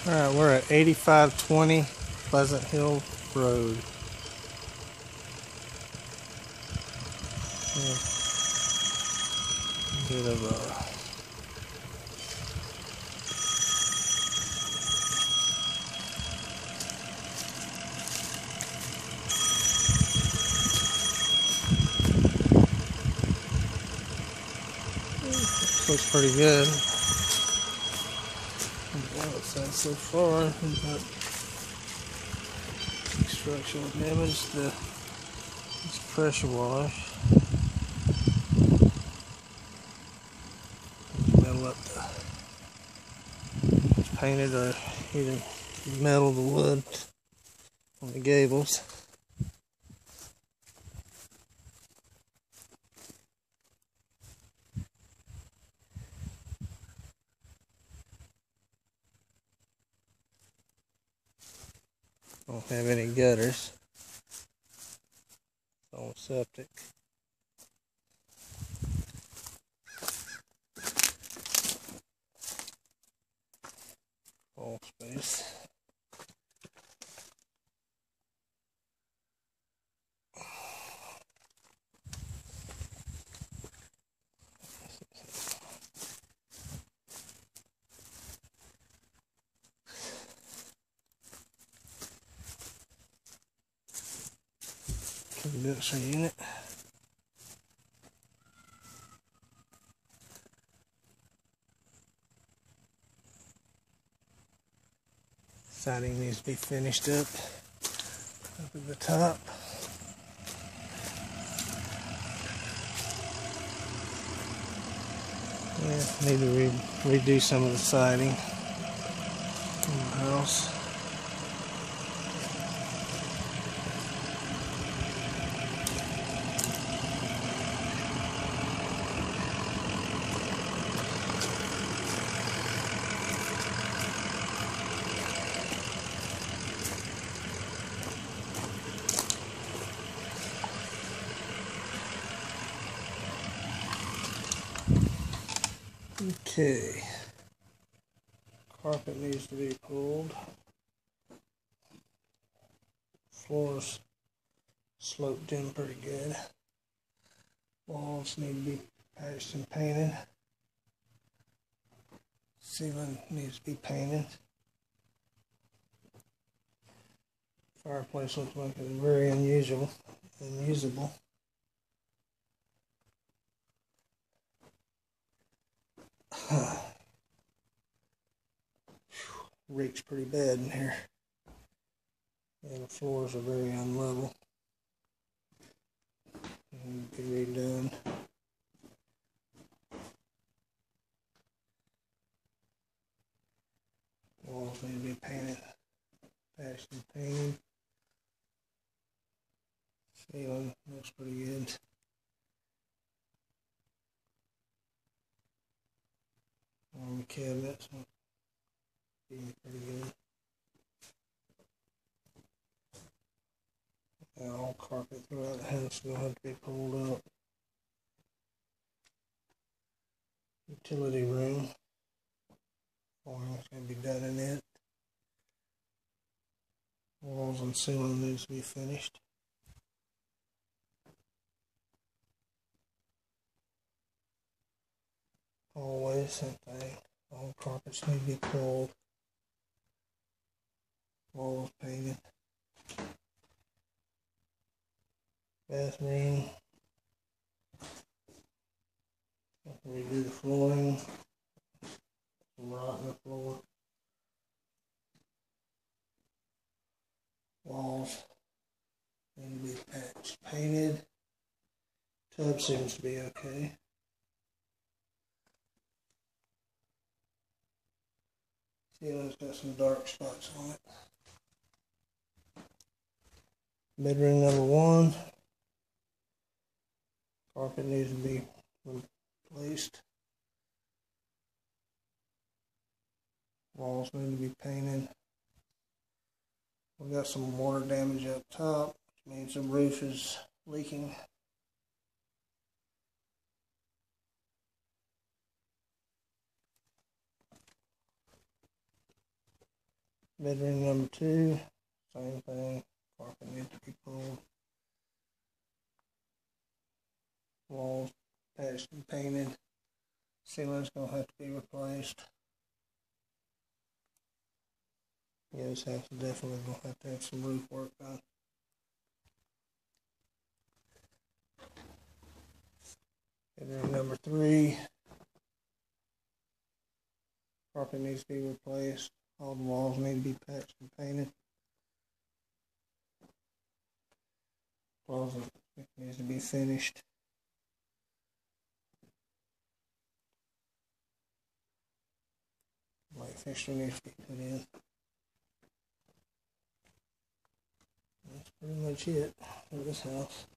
Alright, we're at 8520 Pleasant Hill Road. Bit of a looks pretty good. Well, it's done so far. Structural damage. This pressure wash. Metal up it's painted or either metal the wood on the gables. Don't have any gutters. It's all septic. All space. Condenser unit. Siding needs to be finished up at the top. Yeah, need to redo some of the siding in the house. Okay, carpet needs to be pulled. Floors sloped in pretty good. Walls need to be patched and painted. Ceiling needs to be painted. Fireplace looks like it's very unusable. Reeks pretty bad in here. And the floors are very unlevel. Need to be redone. Walls need to be painted, patched and painted. Ceiling looks pretty good. All the cabinets look pretty good. All carpet throughout the house will have to be pulled out. Utility room. Flooring's going to be done in it. Walls and ceiling needs to be finished. Always same thing. All carpets need to be pulled. Walls painted. Bathroom. Redo the flooring. Some rot in the floor. Walls need to be patched, painted. Tub seems to be okay. Ceiling's got some dark spots on it. Bedroom number 1. Carpet needs to be replaced. Walls need to be painted. We've got some water damage up top, which means the roof is leaking. Bedroom number 2, same thing. Carpet needs to be pulled. Walls patched and painted. Ceiling's gonna have to be replaced. Yeah, this house is definitely gonna have some roof work done. Bedroom number 3. Carpet needs to be replaced. All the walls need to be patched and painted. Closet needs to be finished. Light fixture needs to be put in. That's pretty much it for this house.